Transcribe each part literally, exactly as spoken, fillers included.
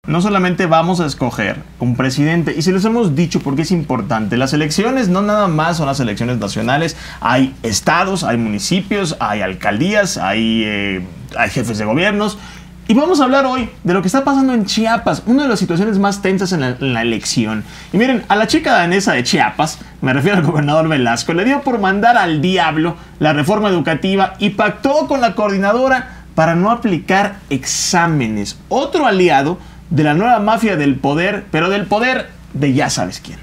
no solamente vamos a escoger un presidente, y se los hemos dicho porque es importante, las elecciones no nada más son las elecciones nacionales, hay estados, hay municipios, hay alcaldías, hay, eh, hay jefes de gobiernos. Y vamos a hablar hoy de lo que está pasando en Chiapas, una de las situaciones más tensas en la, en la elección. Y miren, a la chica danesa de Chiapas, me refiero al gobernador Velasco, le dio por mandar al diablo la reforma educativa y pactó con la coordinadora para no aplicar exámenes. Otro aliado de la nueva mafia del poder, pero del poder de ya sabes quién.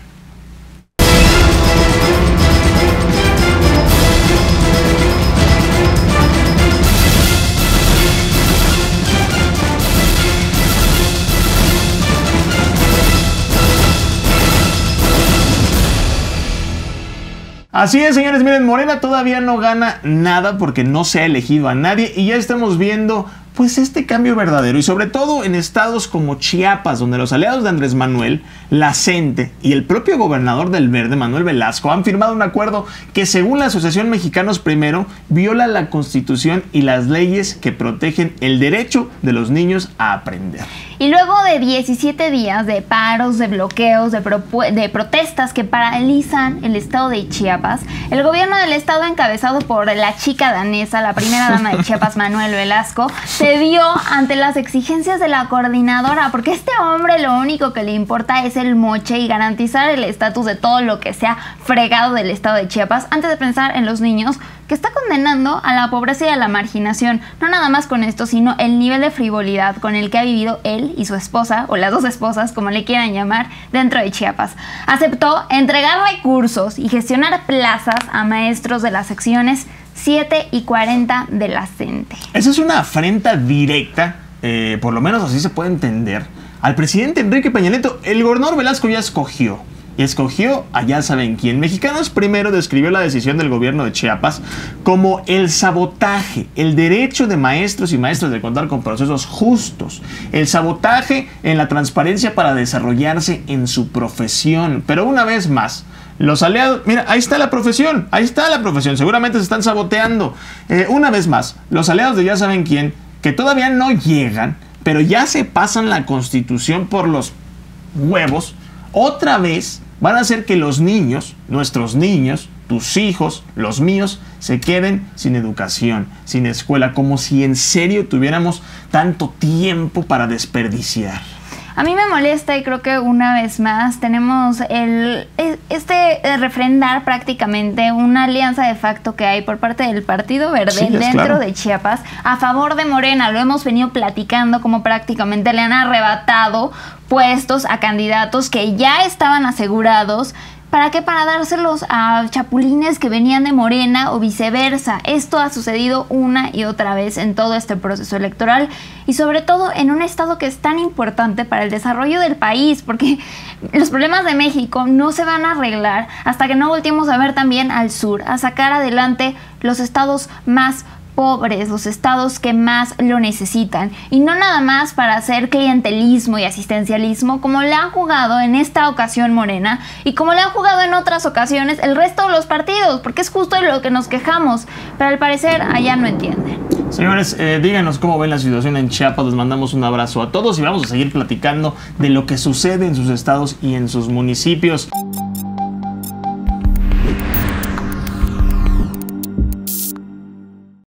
Así es, señores, miren, Morena todavía no gana nada porque no se ha elegido a nadie y ya estamos viendo pues este cambio verdadero y sobre todo en estados como Chiapas, donde los aliados de Andrés Manuel, la CENTE y el propio gobernador del Verde, Manuel Velasco, han firmado un acuerdo que según la Asociación Mexicanos Primero viola la Constitución y las leyes que protegen el derecho de los niños a aprender. Y luego de diecisiete días de paros, de bloqueos, de, de protestas que paralizan el estado de Chiapas, el gobierno del estado, encabezado por la chica danesa, la primera dama de Chiapas, Manuel Velasco, se vio ante las exigencias de la coordinadora, porque este hombre lo único que le importa es el moche y garantizar el estatus de todo lo que sea fregado del estado de Chiapas, antes de pensar en los niños, que está condenando a la pobreza y a la marginación. No nada más con esto, sino el nivel de frivolidad con el que ha vivido él y su esposa, o las dos esposas, como le quieran llamar, dentro de Chiapas. Aceptó entregar recursos y gestionar plazas a maestros de las secciones siete y cuarenta de la CENTE. Esa es una afrenta directa, eh, por lo menos así se puede entender, al presidente Enrique Peña Nieto. El gobernador Velasco ya escogió. Y escogió a ya saben quién. Mexicanos Primero describió la decisión del gobierno de Chiapas como el sabotaje, el derecho de maestros y maestras de contar con procesos justos, el sabotaje en la transparencia para desarrollarse en su profesión. Pero una vez más, los aliados, mira, ahí está la profesión, ahí está la profesión, seguramente se están saboteando. Eh, una vez más, los aliados de ya saben quién, que todavía no llegan, pero ya se pasan la Constitución por los huevos, otra vez van a hacer que los niños, nuestros niños, tus hijos, los míos, se queden sin educación, sin escuela, como si en serio tuviéramos tanto tiempo para desperdiciar. A mí me molesta y creo que una vez más tenemos el, este refrendar prácticamente una alianza de facto que hay por parte del Partido Verde, sí, dentro claro. de Chiapas a favor de Morena. Lo hemos venido platicando como prácticamente le han arrebatado puestos a candidatos que ya estaban asegurados. ¿Para qué? Para dárselos a chapulines que venían de Morena o viceversa. Esto ha sucedido una y otra vez en todo este proceso electoral y sobre todo en un estado que es tan importante para el desarrollo del país, porque los problemas de México no se van a arreglar hasta que no volteemos a ver también al sur, a sacar adelante los estados más pobres, los estados que más lo necesitan, y no nada más para hacer clientelismo y asistencialismo como le han jugado en esta ocasión Morena y como le han jugado en otras ocasiones el resto de los partidos, porque es justo de lo que nos quejamos, pero al parecer allá no entienden. Señores, eh, díganos cómo ven la situación en Chiapas. Les mandamos un abrazo a todos y vamos a seguir platicando de lo que sucede en sus estados y en sus municipios.